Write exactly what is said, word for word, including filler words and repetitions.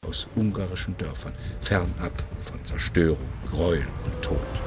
aus ungarischen Dörfern, fernab von Zerstörung, Gräuel und Tod.